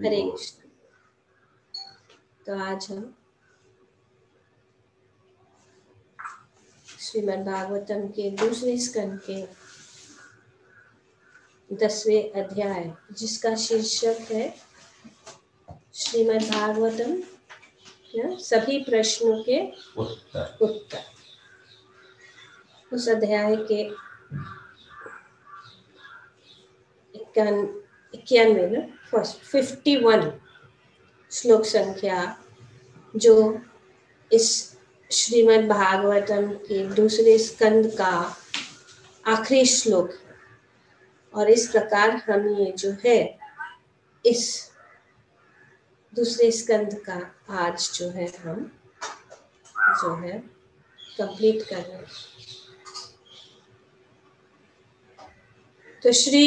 हरे कृष्ण। तो आज हम श्रीमद् भागवतम के दूसरे स्कंद के 10वें अध्याय, जिसका शीर्षक है श्रीमद् भागवतम सभी प्रश्नों के उत्तर। उस अध्याय के 51 श्लोक संख्या जो इस श्रीमद् भागवतम के दूसरे स्कंद का आखिरी श्लोक है। और इस प्रकार हम ये जो है इस दूसरे स्कंद का आज जो है हम जो है कंप्लीट कर रहे हैं। तो श्री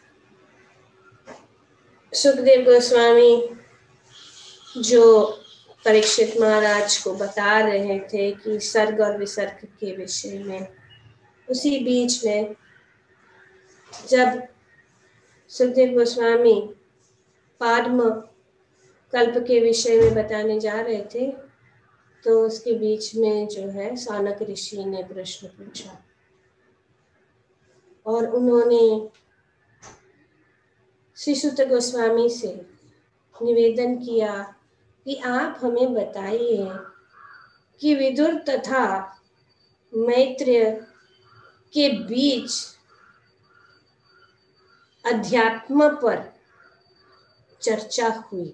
सुखदेव गोस्वामी जो परीक्षित महाराज को बता रहे थे कि सर्ग और विसर्ग के विषय में, उसी बीच में जब सुखदेव गोस्वामी पाद्म कल्प के विषय में बताने जा रहे थे, तो उसके बीच में जो है सौनक ऋषि ने प्रश्न पूछा और उन्होंने श्री सुत गोस्वामी से निवेदन किया कि आप हमें बताइए कि विदुर तथा मैत्रेय के बीच अध्यात्म पर चर्चा हुई।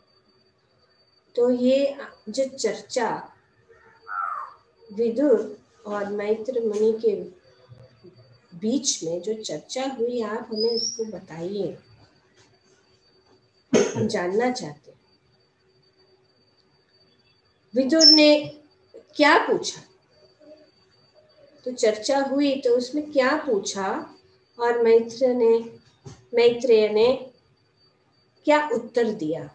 तो ये जो चर्चा विदुर और मैत्र मुनि के बीच में जो चर्चा हुई, आप हमें उसको बताइए, हम जानना चाहते हैं। विदुर ने क्या पूछा? तो चर्चा हुई तो उसमें क्या पूछा और मैत्रेय ने क्या उत्तर दिया,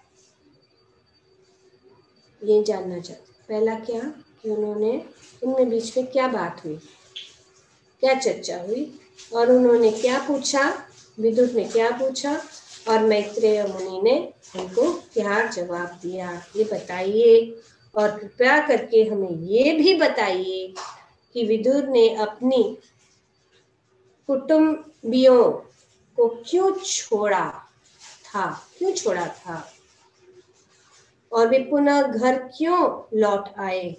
ये जानना चाहते। पहला क्या कि उन्होंने उनमें बीच में क्या बात हुई, क्या चर्चा हुई और उन्होंने क्या पूछा, विदुर ने क्या पूछा और मैत्रेय मुनि ने उनको क्या जवाब दिया, ये बताइए। और कृपया करके हमें ये भी बताइए कि विदुर ने अपनी कुटुंबियों को क्यों छोड़ा था और वे पुनः घर क्यों लौट आए,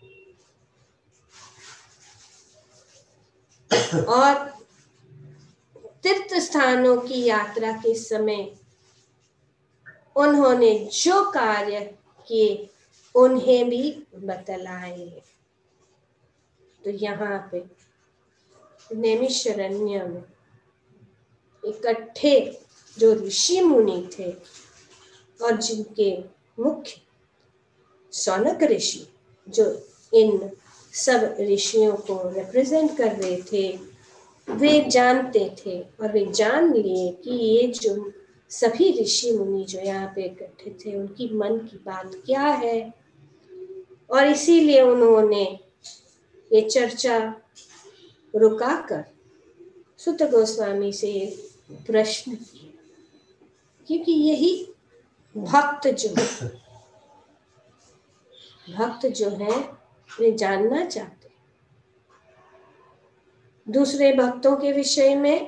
और तीर्थ स्थानों की यात्रा के समय उन्होंने जो कार्य किए उन्हें भी बतलाए। तो यहाँ पे नैमिषारण्य में इकट्ठे जो ऋषि मुनि थे और जिनके मुख्य सौनक ऋषि जो इन सब ऋषियों को रिप्रेजेंट कर रहे थे, वे जानते थे और वे जान लिए कि ये जो सभी ऋषि मुनि जो यहाँ पे इकट्ठे थे उनकी मन की बात क्या है। और इसीलिए उन्होंने ये चर्चा रुकाकर सुत गोस्वामी से प्रश्न किए, क्योंकि यही भक्त जो है वे जानना चाहते हैं दूसरे भक्तों के विषय में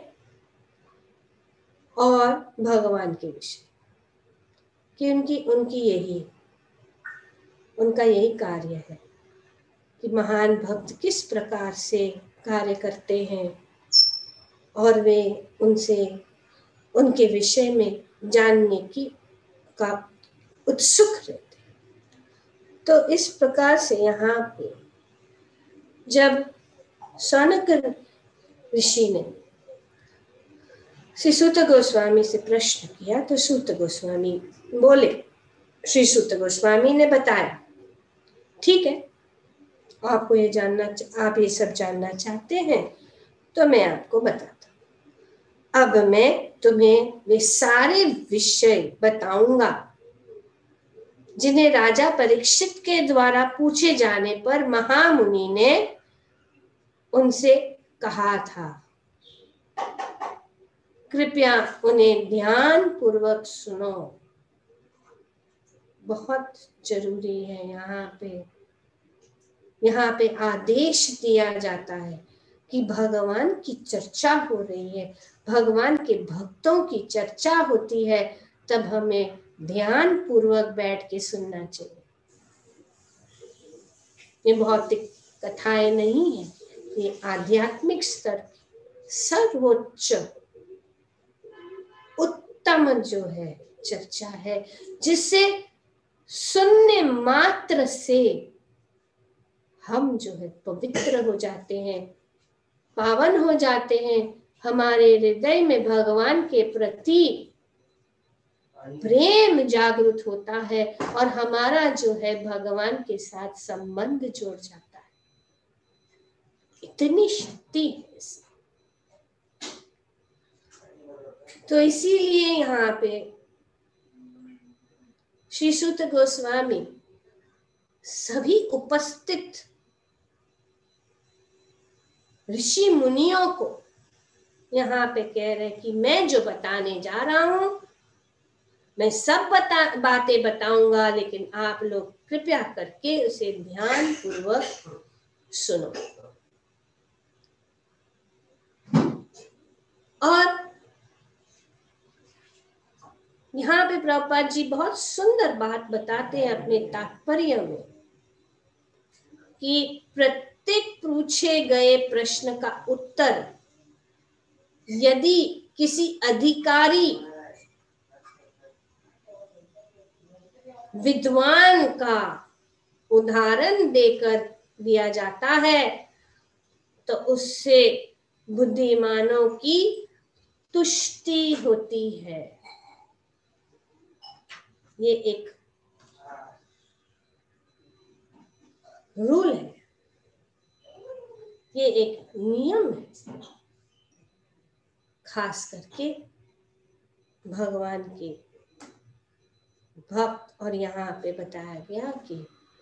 और भगवान के विषय, कि उनका यही कार्य है कि महान भक्त किस प्रकार से कार्य करते हैं और वे उनसे उनके विषय में जानने का उत्सुक रहते हैं। तो इस प्रकार से यहाँ पे जब सौनक ऋषि ने श्री सूत गोस्वामी से प्रश्न किया तो सूत गोस्वामी बोले, श्री सूत गोस्वामी ने बताया, ठीक है, आप ये सब जानना चाहते हैं तो मैं आपको बताता हूँ। अब मैं तुम्हें वे सारे विषय बताऊंगा जिन्हें राजा परीक्षित के द्वारा पूछे जाने पर महामुनि ने उनसे कहा था, कृपया उन्हें ध्यान पूर्वक सुनो। बहुत जरूरी है। यहाँ पे आदेश दिया जाता है कि भगवान की चर्चा हो रही है, भगवान के भक्तों की चर्चा होती है, तब हमें ध्यान पूर्वक बैठ के सुनना चाहिए। ये भौतिक कथाएं नहीं है, ये आध्यात्मिक स्तर सर्वोच्च उत्तम जो है चर्चा है, जिससे सुनने मात्र से हम जो है पवित्र हो जाते हैं, पावन हो जाते हैं। हमारे हृदय में भगवान के प्रति प्रेम जागृत होता है और हमारा जो है भगवान के साथ संबंध जुड़ जाता है। इतनी शक्ति है इसमें। तो इसीलिए यहाँ पे श्री सूत गोस्वामी सभी उपस्थित ऋषि मुनियों को यहाँ पे कह रहे कि मैं जो बताने जा रहा हूं, मैं सब बातें बताऊंगा, लेकिन आप लोग कृपया करके उसे ध्यान पूर्वक सुनो। और यहाँ पे प्रभुपाद जी बहुत सुंदर बात बताते हैं अपने तात्पर्य में कि प्रत्येक पूछे गए प्रश्न का उत्तर यदि किसी अधिकारी विद्वान का उदाहरण देकर दिया जाता है तो उससे बुद्धिमानों की तुष्टि होती है। ये एक रूल है, ये एक नियम है, खास करके भगवान के भक्त। और यहाँ पे बताया गया कि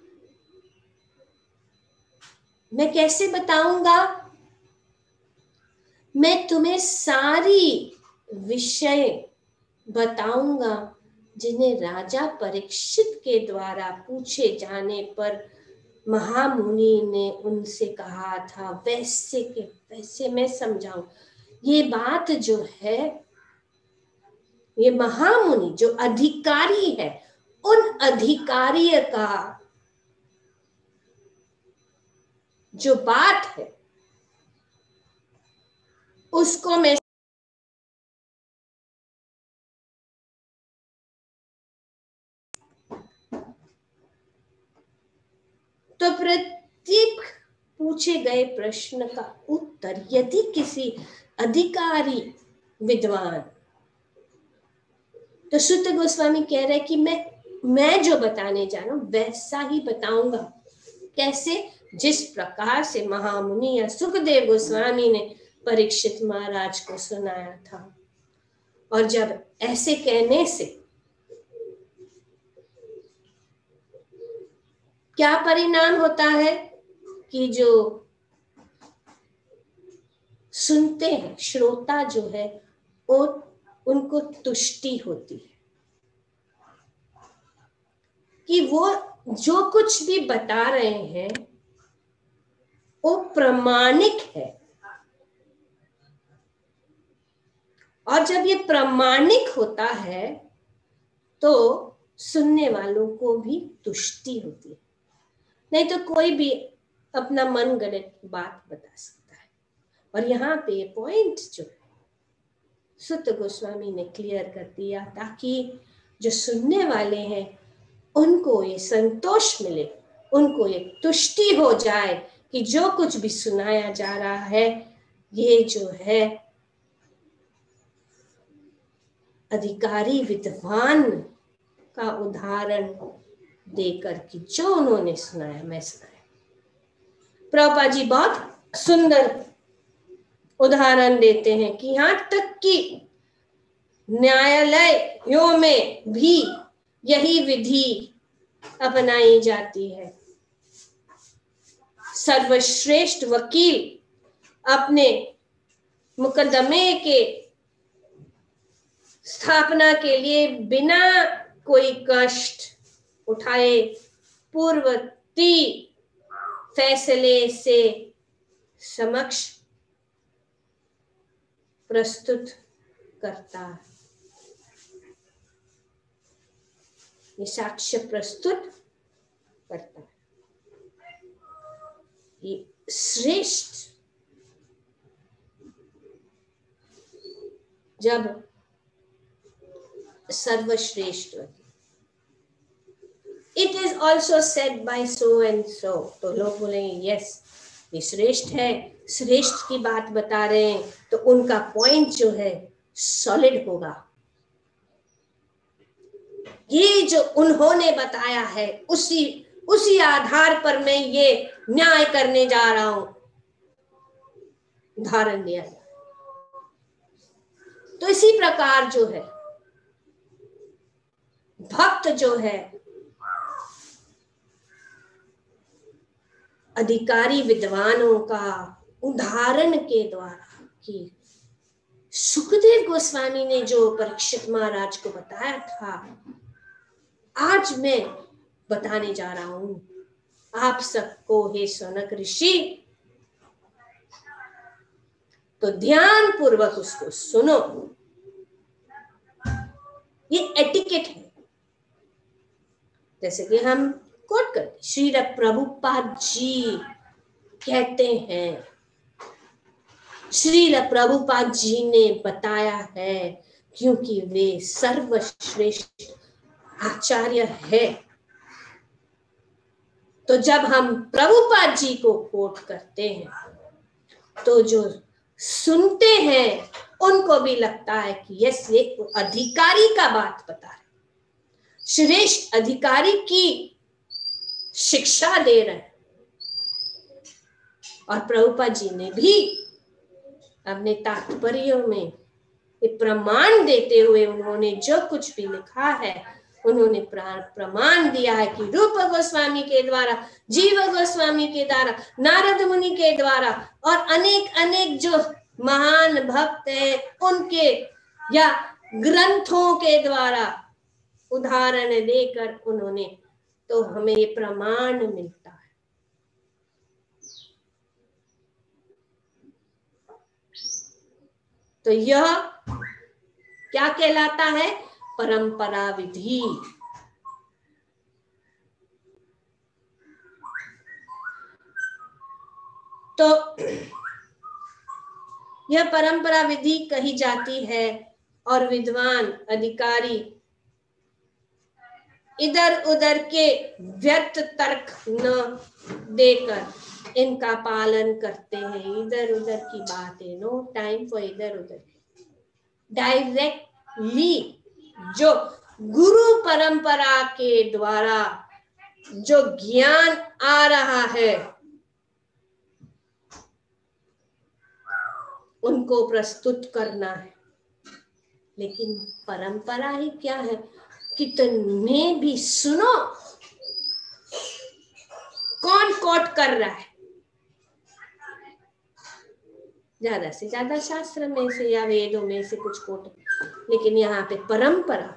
मैं कैसे बताऊंगा, मैं तुम्हें सारी विषय बताऊंगा जिन्हें राजा परीक्षित के द्वारा पूछे जाने पर महामुनि ने उनसे कहा था, वैसे के वैसे मैं समझाऊं। ये बात जो है, ये महामुनि जो अधिकारी है, उन अधिकारी का जो बात है उसको मैं तो प्रत्येक पूछे गए प्रश्न का उत्तर यदि किसी अधिकारी विद्वान, तो सुत गोस्वामी कह रहे कि मैं जो बताने जा रहा हूं वैसा ही बताऊंगा। कैसे? जिस प्रकार से महामुनि या सुखदेव गोस्वामी ने परीक्षित महाराज को सुनाया था। और जब ऐसे कहने से क्या परिणाम होता है कि जो सुनते हैं श्रोता जो है उनको तुष्टि होती है कि वो जो कुछ भी बता रहे हैं वो प्रामाणिक है। और जब ये प्रामाणिक होता है तो सुनने वालों को भी तुष्टि होती है। नहीं तो कोई भी अपना मन गढ़ंत बात बता सकता है। और यहाँ पे ये पॉइंट जो है सुत गोस्वामी ने क्लियर कर दिया ताकि जो सुनने वाले हैं उनको ये संतोष मिले, उनको ये तुष्टि हो जाए कि जो कुछ भी सुनाया जा रहा है ये जो है अधिकारी विद्वान का उदाहरण देकर कि जो उन्होंने सुनाया मैं सुनाया। प्रभुपाद जी बहुत सुंदर उदाहरण देते हैं कि यहाँ तक कि न्यायालयों में भी यही विधि अपनाई जाती है। सर्वश्रेष्ठ वकील अपने मुकदमे के स्थापना के लिए बिना कोई कष्ट उठाए पूर्ववर्ती फैसले से समक्ष प्रस्तुत करता है। ये साक्ष्य प्रस्तुत करता है। ये श्रेष्ठ, जब सर्वश्रेष्ठ, it is also said by so and so, तो लोग बोलेंगे यस ये श्रेष्ठ है, श्रेष्ठ की बात बता रहे हैं, तो उनका पॉइंट जो है सॉलिड होगा। ये जो उन्होंने बताया है उसी आधार पर मैं ये न्याय करने जा रहा हूं, उदाहरण दिया जाए तो इसी प्रकार जो है भक्त जो है अधिकारी विद्वानों का उदाहरण के द्वारा, कि सुखदेव गोस्वामी ने जो परीक्षित महाराज को बताया था, आज मैं बताने जा रहा हूं आप सबको, हे सनक ऋषि। तो ध्यान पूर्वक उसको सुनो। ये एटिकेट है, जैसे कि हम कोट करते, श्रील प्रभुपाद जी कहते हैं, श्रील प्रभुपाद जी ने बताया है, क्योंकि वे सर्वश्रेष्ठ आचार्य है। तो जब हम प्रभुपाद जी को कोट करते हैं तो जो सुनते हैं उनको भी लगता है कि यस ये अधिकारी का बात बता रहे, श्रेष्ठ अधिकारी की शिक्षा दे रहे हैं। और प्रभुपाद जी ने भी अपने तात्पर्यों में ये प्रमाण देते हुए उन्होंने जो कुछ भी लिखा है, उन्होंने प्रमाण दिया है कि रूप गोस्वामी के द्वारा, जीव गोस्वामी के द्वारा, नारद मुनि के द्वारा और अनेक अनेक जो महान भक्त हैं उनके या ग्रंथों के द्वारा उदाहरण देकर उन्होंने, तो हमें ये प्रमाण मिलता है। तो यह क्या कहलाता है? परंपरा विधि। तो यह परंपरा विधि कही जाती है और विद्वान अधिकारी इधर उधर के व्यर्थ तर्क न देकर इनका पालन करते हैं। इधर उधर की बातें, नो टाइम फॉर इधर उधर। डायरेक्टली जो गुरु परंपरा के द्वारा जो ज्ञान आ रहा है उनको प्रस्तुत करना है। लेकिन परंपरा ही क्या है, कितने भी सुनो, कौन कोट कर रहा है? ज्यादा से ज्यादा शास्त्र में से या वेदों में से कुछ कोट, लेकिन यहाँ पे परंपरा,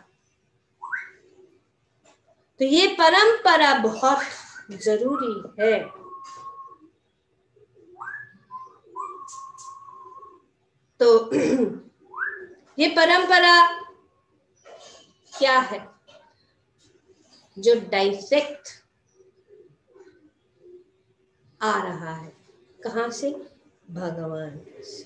तो ये परंपरा बहुत जरूरी है। तो ये परंपरा क्या है? जो डायरेक्ट आ रहा है, कहां से? भगवान से।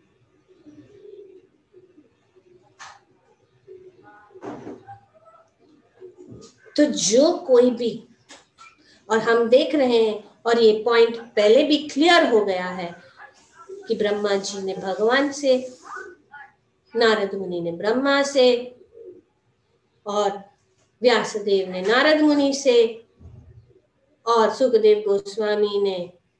तो जो कोई भी, और हम देख रहे हैं, और ये पॉइंट पहले भी क्लियर हो गया है कि ब्रह्मा जी ने भगवान से, नारद मुनि ने ब्रह्मा से, और व्यासदेव ने नारद मुनि से, और सुखदेव गोस्वामी ने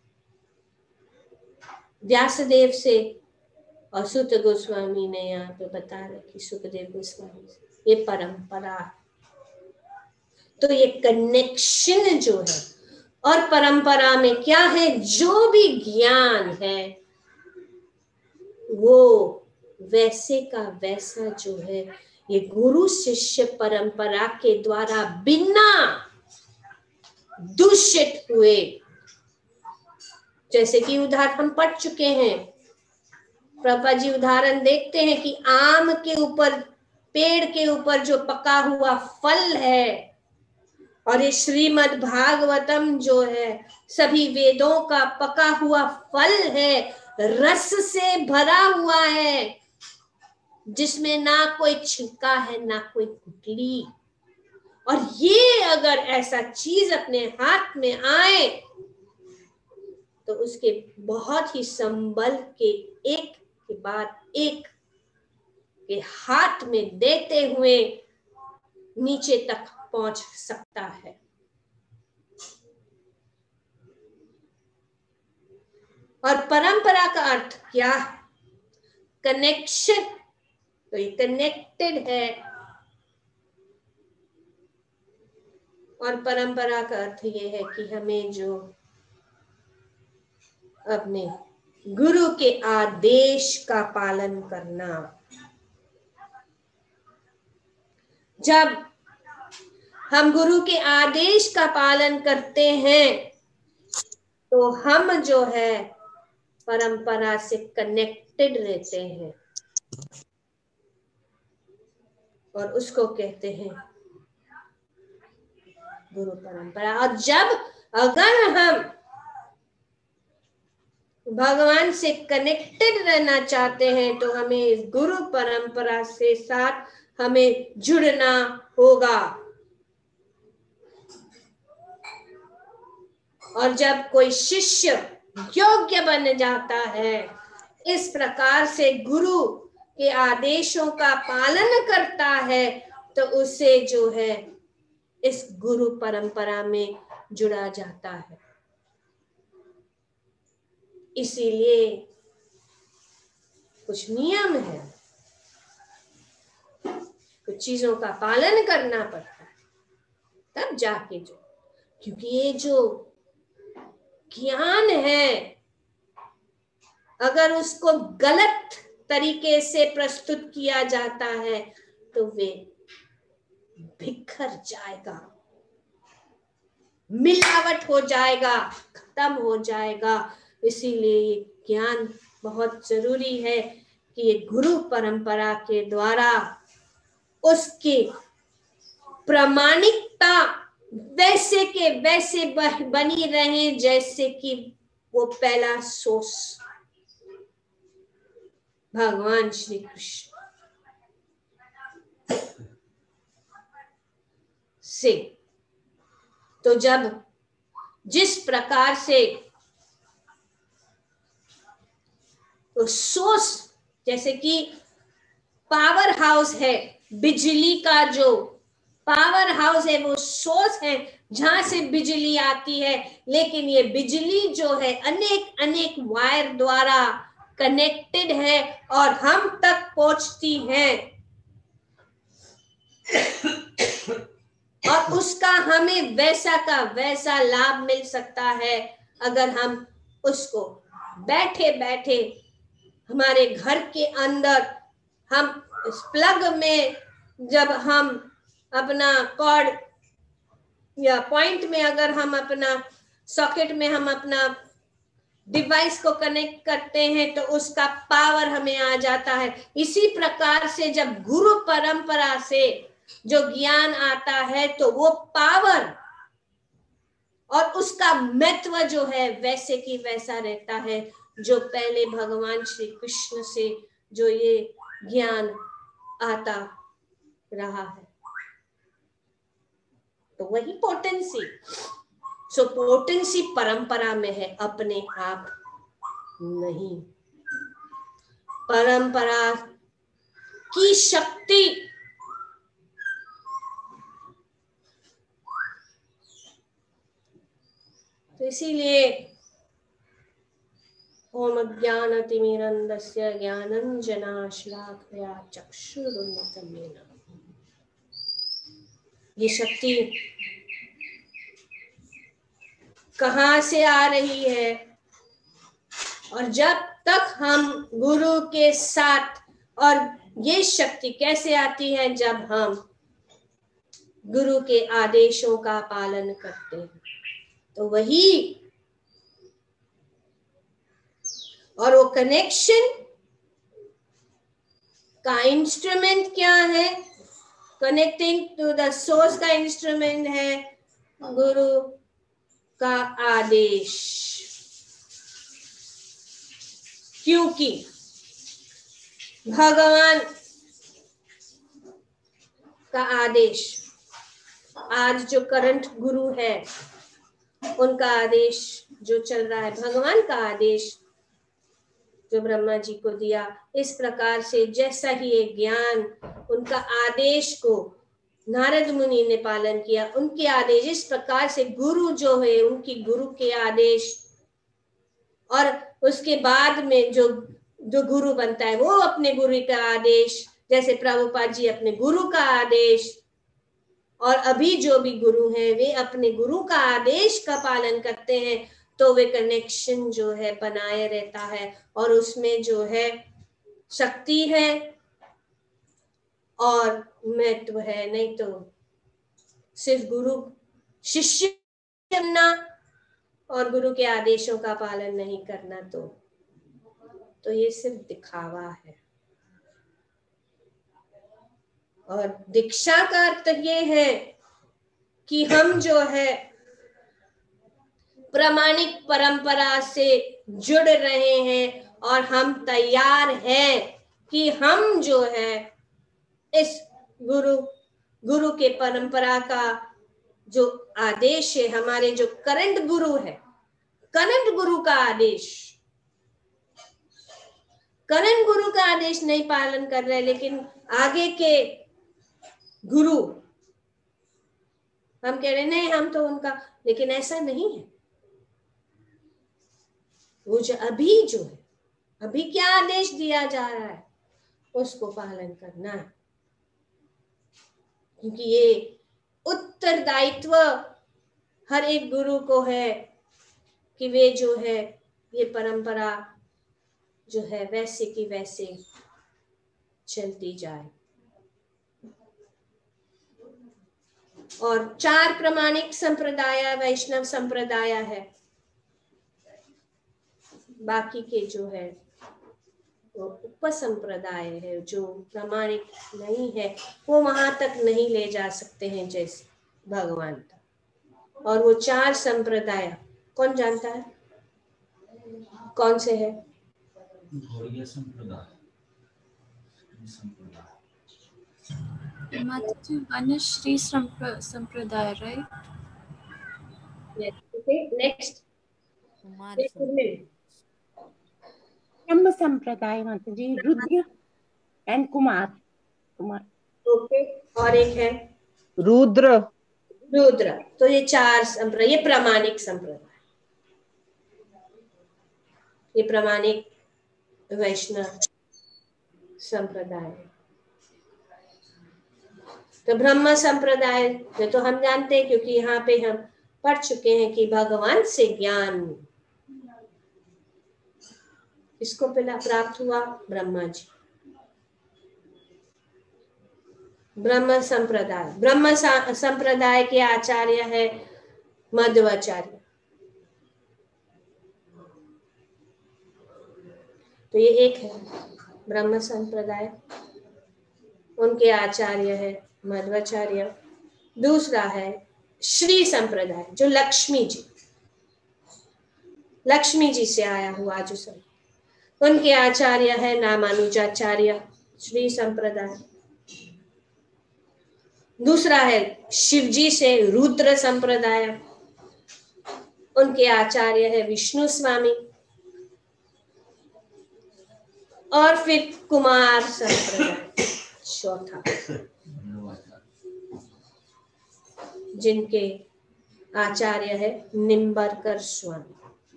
व्यासदेव से, और सुत गोस्वामी ने यहाँ पे बता रखी सुखदेव गोस्वामी से। ये परंपरा। तो ये कनेक्शन जो है, और परंपरा में क्या है, जो भी ज्ञान है वो वैसे का वैसा जो है ये गुरु शिष्य परंपरा के द्वारा बिना दूषित हुए, जैसे कि उदाहरण हम पढ़ चुके हैं, प्रभा जी उदाहरण देखते हैं कि आम के ऊपर, पेड़ के ऊपर जो पका हुआ फल है, और ये श्रीमद् भागवतम जो है सभी वेदों का पका हुआ फल है, रस से भरा हुआ है, जिसमें ना कोई छिलका है ना कोई गुठली। और ये अगर ऐसा चीज अपने हाथ में आए तो उसके बहुत ही संबल के एक के बाद एक के हाथ में देते हुए नीचे तक पहुंच सकता है। और परंपरा का अर्थ क्या है? कनेक्शन। तो ये कनेक्टेड है। और परंपरा का अर्थ ये है कि हमें जो अपने गुरु के आदेश का पालन करना। जब हम गुरु के आदेश का पालन करते हैं तो हम जो है परंपरा से कनेक्टेड रहते हैं, और उसको कहते हैं गुरु परंपरा। और जब अगर हम भगवान से कनेक्टेड रहना चाहते हैं तो हमें इस गुरु परंपरा से साथ हमें जुड़ना होगा। और जब कोई शिष्य योग्य बन जाता है, इस प्रकार से गुरु के आदेशों का पालन करता है, तो उसे जो है इस गुरु परंपरा में जुड़ा जाता है। इसीलिए कुछ नियम है, कुछ चीजों का पालन करना पड़ता है, तब जाके जो, क्योंकि ये जो ज्ञान है अगर उसको गलत तरीके से प्रस्तुत किया जाता है तो वे बिखर जाएगा, मिलावट हो जाएगा, खत्म हो जाएगा। इसीलिए ये ज्ञान बहुत जरूरी है कि ये गुरु परंपरा के द्वारा उसकी प्रामाणिकता वैसे के वैसे बनी रहे जैसे कि वो पहला सोर्स भगवान श्री कृष्ण से। तो जब जिस प्रकार से तो सोर्स, जैसे कि पावर हाउस है, बिजली का जो पावर हाउस है वो सोर्स है जहां से बिजली आती है, लेकिन ये बिजली जो है अनेक अनेक वायर द्वारा कनेक्टेड है और हम तक पहुंचती है, और उसका हमें वैसा का वैसा लाभ मिल सकता है अगर हम उसको बैठे बैठे हमारे घर के अंदर हम इस प्लग में जब हम अपना कॉर्ड या पॉइंट में अगर हम अपना सॉकेट में हम अपना डिवाइस को कनेक्ट करते हैं तो उसका पावर हमें आ जाता है। इसी प्रकार से जब गुरु परंपरा से जो ज्ञान आता है तो वो पावर और उसका महत्व जो है वैसे की वैसा रहता है जो पहले भगवान श्री कृष्ण से जो ये ज्ञान आता रहा है। तो वही पोटेंसी, सो पोटेंसी परंपरा में है, अपने आप नहीं। परंपरा की शक्ति तो इसीलिए ओम अज्ञानतिमिरन्धस्य ज्ञानञ्जनाश्लाकया चक्षुरुन्मिलितं येन। ये शक्ति कहाँ से आ रही है? और जब तक हम गुरु के साथ और ये शक्ति कैसे आती है? जब हम गुरु के आदेशों का पालन करते हैं, तो वही, और वो कनेक्शन का इंस्ट्रूमेंट क्या है? कनेक्टिंग टू द सोर्स का इंस्ट्रूमेंट है गुरु का आदेश। क्योंकि भगवान का आदेश, आज जो करंट गुरु है उनका आदेश जो चल रहा है, भगवान का आदेश जो ब्रह्मा जी को दिया, इस प्रकार से जैसा ही एक ज्ञान, उनका आदेश को नारद मुनि ने पालन किया, उनके आदेश, इस प्रकार से गुरु जो है उनकी गुरु के आदेश, और उसके बाद में जो जो गुरु बनता है वो अपने गुरु का आदेश, जैसे प्रभुपाद जी अपने गुरु का आदेश, और अभी जो भी गुरु हैं वे अपने गुरु का आदेश का पालन करते हैं, तो वे कनेक्शन जो है बनाए रहता है, और उसमें जो है शक्ति है और महत्व है। नहीं तो सिर्फ गुरु शिष्य बनना और गुरु के आदेशों का पालन नहीं करना, तो ये सिर्फ दिखावा है। और दीक्षा का अर्थ ये है कि हम जो है प्रामाणिक परंपरा से जुड़ रहे हैं, और हम तैयार हैं कि हम जो है इस गुरु के परंपरा का जो आदेश है, हमारे जो करंट गुरु है, करंट गुरु का आदेश, करंट गुरु का आदेश नहीं पालन कर रहे, लेकिन आगे के गुरु हम कह रहे नहीं हम तो उनका, लेकिन ऐसा नहीं है। वो जो है अभी क्या आदेश दिया जा रहा है उसको पालन करना है, क्योंकि ये उत्तरदायित्व हर एक गुरु को है कि वे जो है ये परंपरा जो है वैसे की वैसे चलती जाए। और 4 प्रामाणिक संप्रदाय वैष्णव संप्रदाय है, बाकी के जो है वो उपसंप्रदाय है, जो प्रामाणिक नहीं है, वो वहां तक नहीं ले जा सकते हैं जैसे भगवान तक। और वो 4 संप्रदाय कौन जानता है कौन से है? वनश्री संप्रदाय, राइट? नेक्स्ट ब्रह्म संप्रदाय माता जी, रुद्र एंड कुमार। ओके, और एक है रुद्र। तो ये 4 संप्रदाय, ये प्रामाणिक संप्रदाय, ये प्रामाणिक वैष्णव संप्रदाय। तो ब्रह्म संप्रदाय तो हम जानते हैं, क्योंकि यहाँ पे हम पढ़ चुके हैं कि भगवान से ज्ञान किसको पहला प्राप्त हुआ? ब्रह्मा जी। ब्रह्म संप्रदाय के आचार्य है मध्वाचार्य। तो ये एक है ब्रह्म संप्रदाय, उनके आचार्य है मध्वाचार्य। दूसरा है श्री संप्रदाय, जो लक्ष्मी जी से आया हुआ जो सब, उनके आचार्य है रामानुजाचार्य, श्री संप्रदाय। दूसरा है शिवजी से रुद्र संप्रदाय, उनके आचार्य है विष्णु स्वामी। और फिर कुमार संप्रदाय चौथा, जिनके आचार्य है निम्बरकर स्वामी।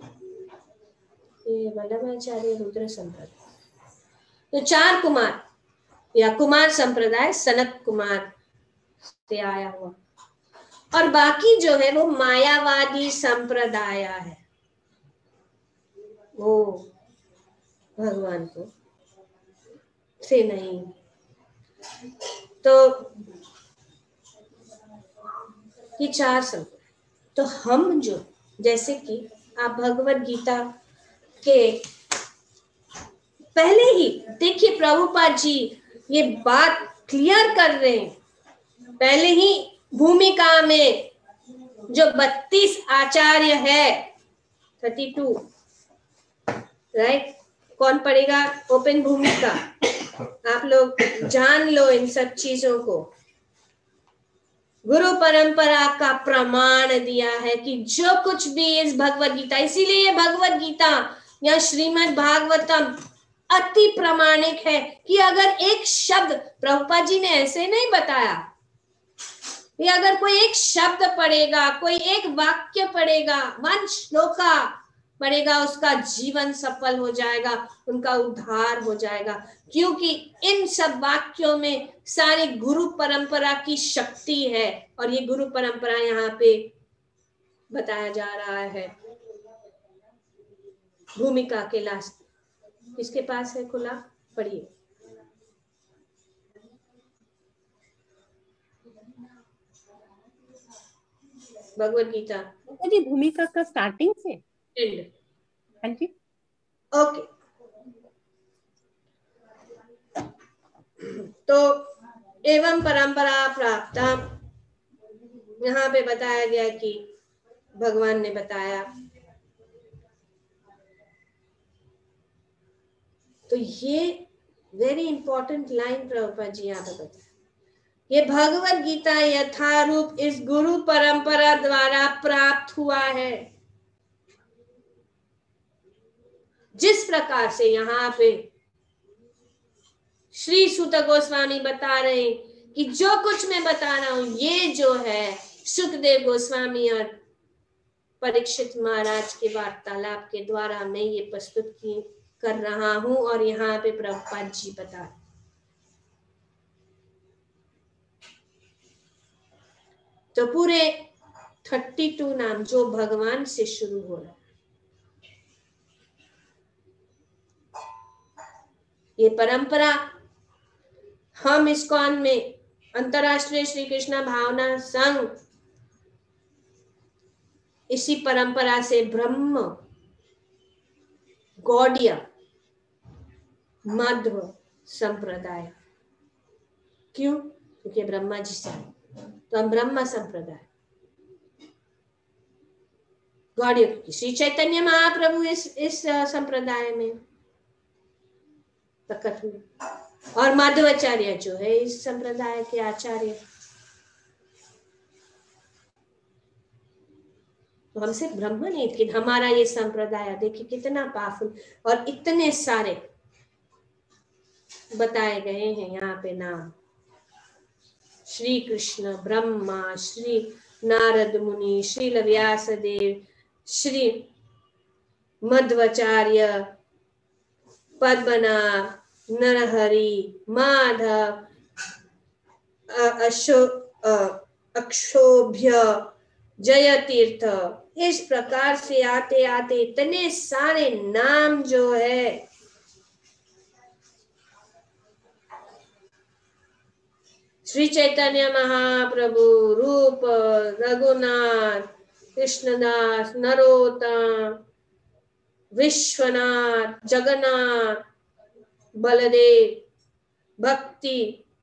ये वल्लभाचार्य रुद्र संप्रदाय। तो 4 कुमार या कुमार संप्रदाय सनत कुमार से आया हुआ, और बाकी जो है वो मायावादी संप्रदाय है, वो भगवान को से नहीं तो ये 4 संप्रदाय। तो हम जो, जैसे कि आप भगवत गीता के पहले ही देखिए प्रभुपाद जी ये बात क्लियर कर रहे हैं, पहले ही भूमिका में जो 32 आचार्य है, 32, राइट? कौन पढ़ेगा ओपन भूमिका? आप लोग जान लो इन सब चीजों को। गुरु परंपरा का प्रमाण दिया है कि जो कुछ भी इस भगवत गीता, इसीलिए ये भगवत गीता या श्रीमद् भागवतम अति प्रामाणिक है कि अगर एक शब्द, प्रभुपाद जी ने ऐसे नहीं बताया, ये अगर कोई एक शब्द पढ़ेगा, कोई एक वाक्य पढ़ेगा, वन श्लोका पढ़ेगा, उसका जीवन सफल हो जाएगा, उनका उद्धार हो जाएगा, क्योंकि इन सब वाक्यों में सारी गुरु परंपरा की शक्ति है। और ये गुरु परंपरा यहाँ पे बताया जा रहा है। भूमिका के लास्ट किसके पास है खुला? पढ़िए। भगवत गीता जी भूमिका का स्टार्टिंग से एंड। हाँ जी ओके। तो एवं परंपरा प्राप्त यहाँ पे बताया गया कि भगवान ने बताया। तो ये very important line Prabhupada ji यहाँ पे बताया, ये भगवत गीता यथारूप इस गुरु परंपरा द्वारा प्राप्त हुआ है। जिस प्रकार से यहाँ पे श्री सूत गोस्वामी बता रहे हैं कि जो कुछ मैं बता रहा हूं ये जो है सुखदेव गोस्वामी और परीक्षित महाराज के वार्तालाप के द्वारा मैं ये प्रस्तुत कर रहा हूं, और यहाँ पे प्रभुपाद जी बता रहे। तो पूरे 32 नाम जो भगवान से शुरू हो रहा है, ये परंपरा हम इस्कॉन में अंतरराष्ट्रीय श्री कृष्ण भावना संघ इसी परंपरा से ब्रह्म गौड़ीय मध्व संप्रदाय, क्यों? क्योंकि ब्रह्मा जी से, तो हम ब्रह्म संप्रदाय गौड़ीय, श्री चैतन्य महाप्रभु इस संप्रदाय में प्रकट हुए, और माधवाचार्य जो है इस संप्रदाय के आचार्य। तो हम सिर्फ ब्रह्म नहीं, लेकिन हमारा ये संप्रदाय देखिए कितना पावरफुल, और इतने सारे बताए गए हैं यहाँ पे नाम। श्री कृष्ण, ब्रह्मा, श्री नारद मुनि, श्री व्यास देव, श्री मध्वाचार्य, पद्मनाभ, नरहरि, माधव, अक्षोभ्य, जय तीर्थ, इस प्रकार से आते आते इतने सारे नाम जो है श्री चैतन्य महाप्रभु, रूप, रघुनाथ, कृष्णदास, नरोत्तम, विश्वनाथ, जगन्नाथ, बलदेव, भक्ति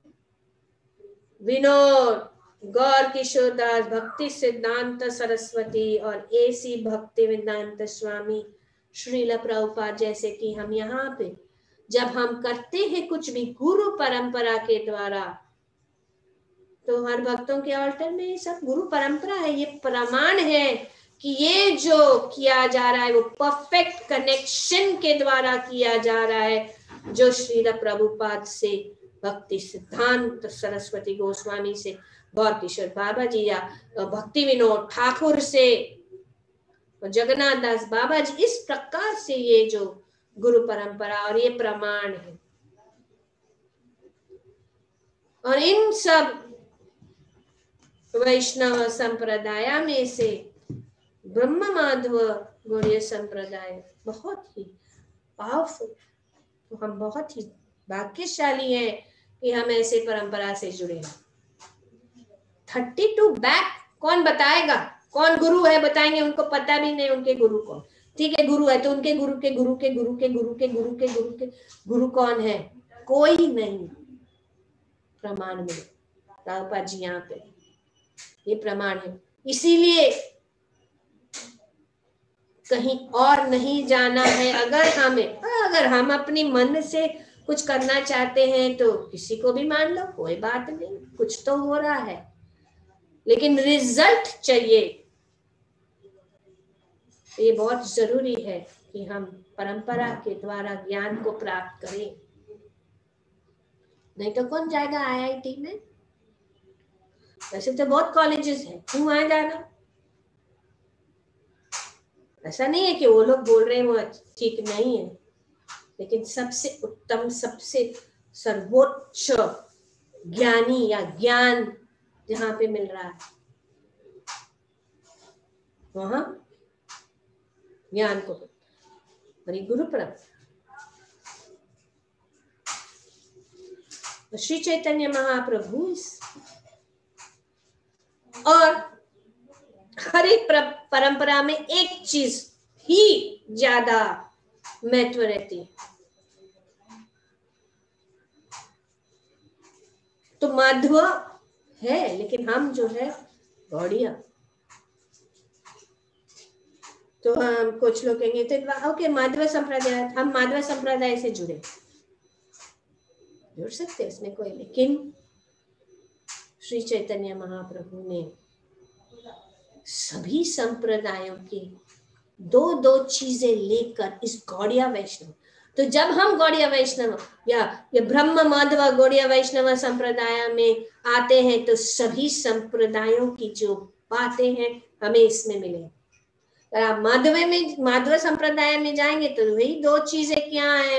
विनोद, गौर किशोरदास, भक्ति सिद्धांत सरस्वती, और ऐसी भक्ति वेदांत स्वामी श्रील प्रभुपाद। जैसे कि हम यहाँ पे जब हम करते हैं कुछ भी गुरु परंपरा के द्वारा, तो हर भक्तों के ऑल्टर में ये सब गुरु परंपरा है, ये प्रमाण है कि ये जो किया जा रहा है वो परफेक्ट कनेक्शन के द्वारा किया जा रहा है, जो श्रील प्रभुपाद से, भक्ति सिद्धांत सरस्वती गोस्वामी से, गौर किशोर बाबा जी या भक्ति विनोद ठाकुर से, जगन्नाथ दास बाबा जी, इस प्रकार से ये जो गुरु परंपरा, और ये प्रमाण है। और इन सब वैष्णव संप्रदाय में से ब्रह्म माधव गौड़ीय संप्रदाय बहुत ही पावरफुल। तो हम बहुत ही भाग्यशाली हैं कि हम ऐसे परंपरा से जुड़े हैं। 32 बैक कौन बताएगा? कौन गुरु है बताएंगे? उनको पता भी नहीं उनके गुरु कौन। ठीक है, गुरु है तो उनके गुरु के गुरु के गुरु के गुरु के गुरु के गुरु के गुरु कौन है? कोई नहीं। प्रमाण में प्रभुपाद जी यहाँ पे ये प्रमाण है। इसीलिए कहीं और नहीं जाना है। अगर हम अपनी मन से कुछ करना चाहते हैं तो किसी को भी मान लो, कोई बात नहीं, कुछ तो हो रहा है, लेकिन रिजल्ट चाहिए। ये बहुत जरूरी है कि हम परंपरा के द्वारा ज्ञान को प्राप्त करें। नहीं तो कौन जाएगा IIT में? वैसे तो बहुत कॉलेजेस हैं, क्यों वहां जाना? ऐसा नहीं है कि वो लोग बोल रहे हैं वो ठीक नहीं है, लेकिन सबसे उत्तम, सबसे सर्वोच्च ज्ञानी या ज्ञान जहां पे मिल रहा है वहां ज्ञान को हरि गुरु परंपरा। श्री चैतन्य महाप्रभु और हर एक परंपरा में एक चीज ही ज्यादा महत्व रहती है, तो माधव है, लेकिन हम जो है गौड़िया। तो हम कुछ लोग कहेंगे तो ओके माधव संप्रदाय, हम माधव संप्रदाय से जुड़ सकते हैं, इसमें कोई, लेकिन श्री चैतन्य महाप्रभु ने सभी संप्रदायों की दो चीजें लेकर इस गौड़िया वैष्णव, तो जब हम गौड़िया वैष्णव या ब्रह्म माधव गौड़िया वैष्णव संप्रदाय में आते हैं तो सभी संप्रदायों की जो बातें हैं हमें इसमें मिले। अगर आप माधव संप्रदाय में जाएंगे तो वही दो चीजें क्या है?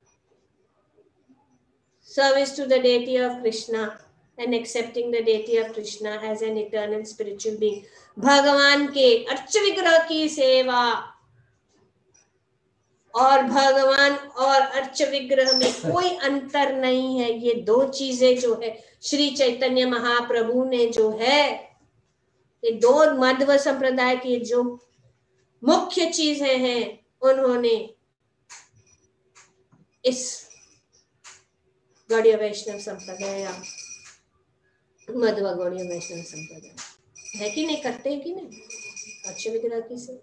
Service to the deity of Krishna and accepting the deity of Krishna as an eternal spiritual being। भगवान के अर्च विग्रह की सेवा और भगवान और अर्च विग्रह में कोई अंतर नहीं है। ये दो चीजें जो है श्री चैतन्य महाप्रभु ने जो है, ये दो माधव संप्रदाय की जो मुख्य चीजें हैं उन्होंने इस गौड़िया वैष्णव संप्रदाय या मध्व गौड़िया वैष्णव संप्रदाय है कि नहीं, करते हैं कि नहीं अच्छे विग्रह की से।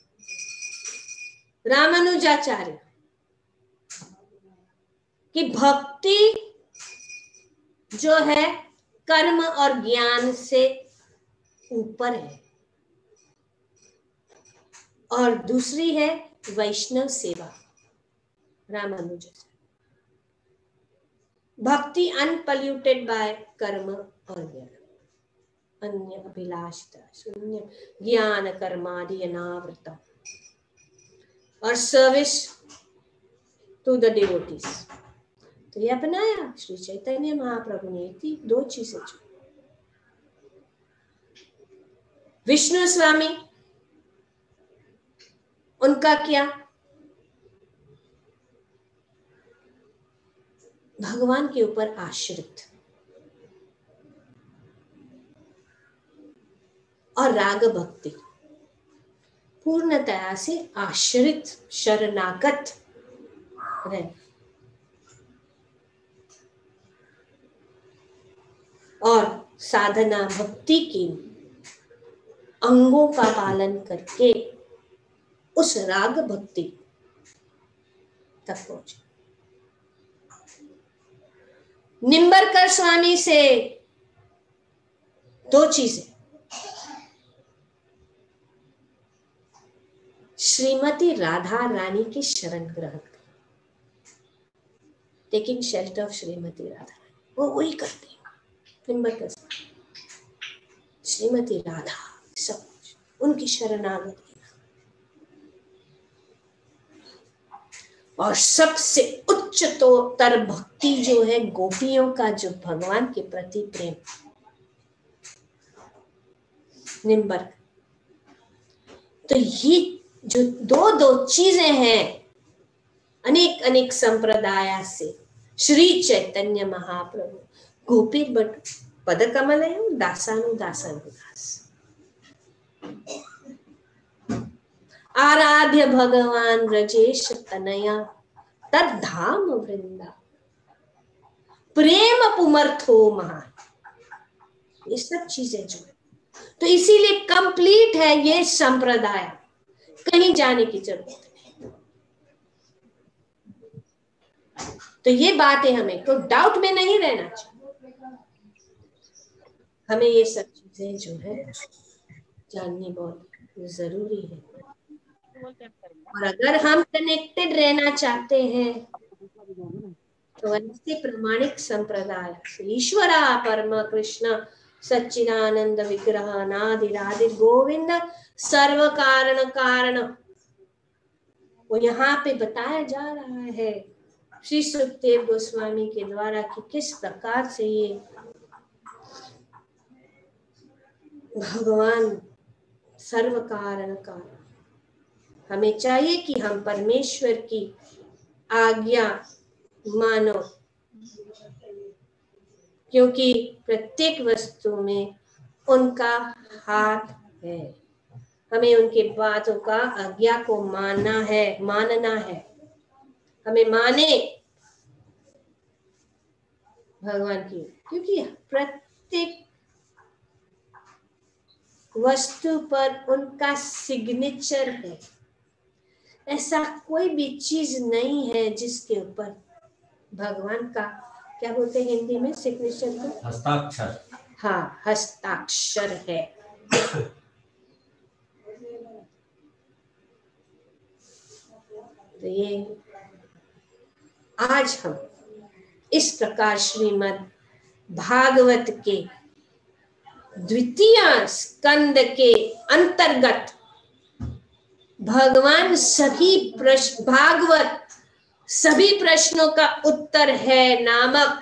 रामानुजाचार्य की भक्ति जो है कर्म और ज्ञान से ऊपर है, और दूसरी है वैष्णव सेवा। रामानुजाचार्य भक्ति अनपल्यूटेड बाय कर्म और ज्ञान, अन्य अभिलाषिता शून्य ज्ञान कर्मादि अनावृतम, और सर्विस टू द डिवोटीज। तो ये अपनाया श्री चैतन्य महाप्रभु ने, थी दो चीजें। विष्णु स्वामी उनका क्या? भगवान के ऊपर आश्रित और राग भक्ति, पूर्णतया से आश्रित शरणागत रहे, और साधना भक्ति के अंगों का पालन करके उस राग भक्ति तक पहुंचे। निंबरकर स्वामी से दो चीजें, श्रीमती राधा रानी की शरण ग्रहण, taking shelter of Shrimati Radha Rani, वो वही करते हैं। निंबरकर श्रीमती राधा सब उनकी शरणागत, और सबसे उच्चतर भक्ति जो है गोपियों का जो भगवान के प्रति प्रेम, निंबर। तो ये जो दो चीजें हैं अनेक संप्रदाय से श्री चैतन्य महाप्रभु गोपी बट पद कमल दासानु दासानु दास। आराध्य भगवान ब्रजेश तनया तद्धाम वृंदा प्रेम पुमर्थो महान। ये सब चीजें जो है, तो इसीलिए कंप्लीट है ये संप्रदाय, कहीं जाने की जरूरत नहीं। तो ये बातें हमें तो डाउट में नहीं रहना चाहिए, हमें ये सब चीजें जो है जाननी बहुत जरूरी है। और अगर हम कनेक्टेड रहना चाहते हैं तो ऐसे प्रमाणिक संप्रदाय ईश्वरा परम कृष्ण सच्चिदानंद विग्रह अनादिरादि गोविंद सर्व कारण कारण, वो यहाँ पे बताया जा रहा है श्री सुखदेव गोस्वामी के द्वारा कि किस प्रकार से ये भगवान सर्व कारण कारण। हमें चाहिए कि हम परमेश्वर की आज्ञा मानो, क्योंकि प्रत्येक वस्तु में उनका हाथ है। हमें उनके बातों का आज्ञा को मानना है। हमें माने भगवान की, क्योंकि प्रत्येक वस्तु पर उनका सिग्नेचर है। ऐसा कोई भी चीज नहीं है जिसके ऊपर भगवान का, क्या बोलते हैं हिंदी में सिग्नेचर को? हस्ताक्षर। हाँ, हस्ताक्षर है। तो ये आज हम इस प्रकार श्रीमद् भागवत के द्वितीय स्कंद के अंतर्गत भगवान भागवत सभी प्रश्नों का उत्तर है नामक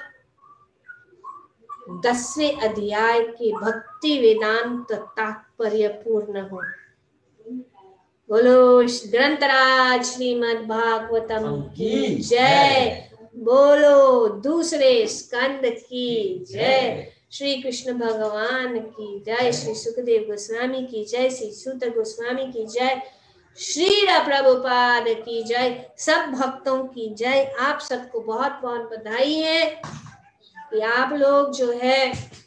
10वें अध्याय के भक्ति वेदांत तात्पर्य पूर्ण हो। बोलो ग्रंथराज श्रीमद् भागवतम की जय। बोलो दूसरे स्कंद की जय। श्री कृष्ण भगवान की जय। श्री सुखदेव गोस्वामी की जय। श्री सूत गोस्वामी की जय। श्री प्रभुपाद की जय। सब भक्तों की जय। आप सबको बहुत बहुत बधाई है कि आप लोग जो है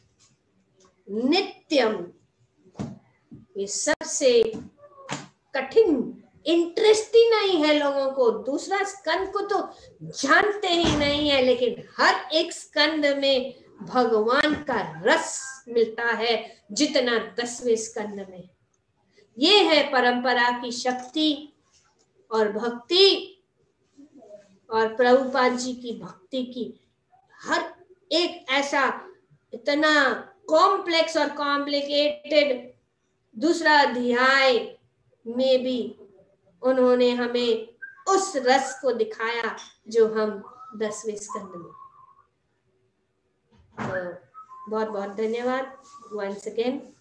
नित्यम ये सबसे कठिन इंटरेस्ट ही नहीं है लोगों को, दूसरा स्कंद को तो जानते ही नहीं है, लेकिन हर एक स्कंद में भगवान का रस मिलता है जितना 10वें स्कंद में। ये है परंपरा की शक्ति और भक्ति, और प्रभुपाद जी की भक्ति की हर एक ऐसा इतना कॉम्प्लेक्स और कॉम्प्लिकेटेड दूसरा अध्याय में भी उन्होंने हमें उस रस को दिखाया जो हम 10वें स्कंद में। तो बहुत बहुत धन्यवाद वंस अगेन।